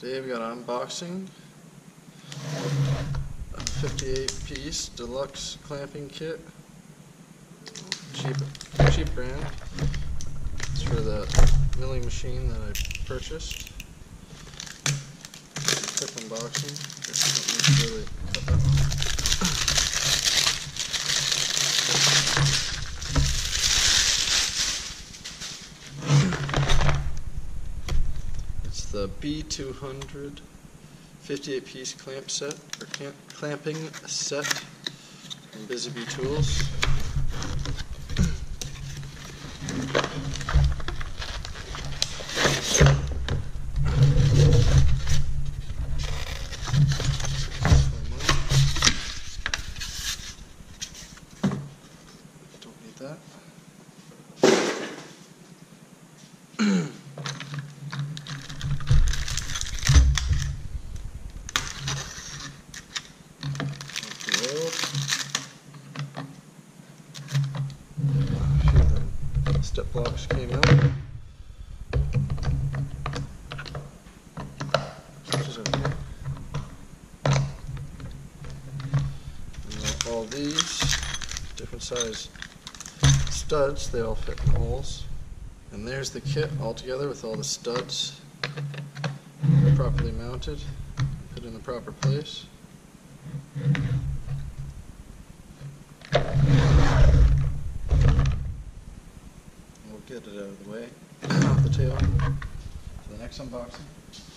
Today we got unboxing a 58-piece deluxe clamping kit. Cheap brand. It's for the milling machine that I purchased. Quick unboxing. Guess I don't need to really cut that one. It's the B200 58-piece clamp set, or clamping set from Busy Bee Tools. Don't need that. Step blocks came out. Which is okay. And all these different size studs, they all fit in holes. And there's the kit all together with all the studs properly mounted, put in the proper place. We'll get it out of the way, off the tail, for the next unboxing.